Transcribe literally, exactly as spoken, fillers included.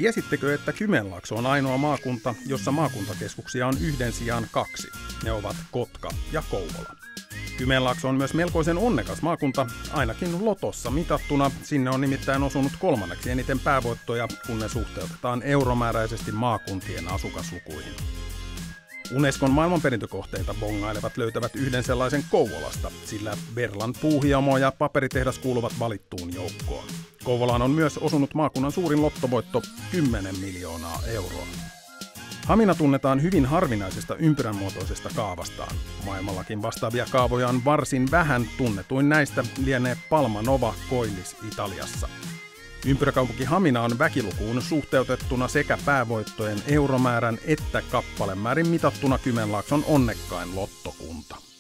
Tiesittekö, että Kymenlaakso on ainoa maakunta, jossa maakuntakeskuksia on yhden sijaan kaksi? Ne ovat Kotka ja Kouvola. Kymenlaakso on myös melkoisen onnekas maakunta, ainakin lotossa mitattuna. Sinne on nimittäin osunut kolmanneksi eniten päävoittoja, kun ne suhteutetaan euromääräisesti maakuntien asukaslukuihin. Unescon maailmanperintökohteita bongailevat löytävät yhden sellaisen Kouvolasta, sillä Verlan puuhiamo ja paperitehdas kuuluvat valittuun joukkoon. Kouvolaan on myös osunut maakunnan suurin lottovoitto kymmenen miljoonaa euroa. Hamina tunnetaan hyvin harvinaisesta ympyränmuotoisesta kaavastaan. Maailmallakin vastaavia kaavoja on varsin vähän, tunnetuin näistä lienee Palma Nova Koillis Italiassa. Ympyräkaupunki Hamina on väkilukuun suhteutettuna sekä päävoittojen euromäärän että kappalemäärin mitattuna Kymenlaakson onnekkain lottokunta.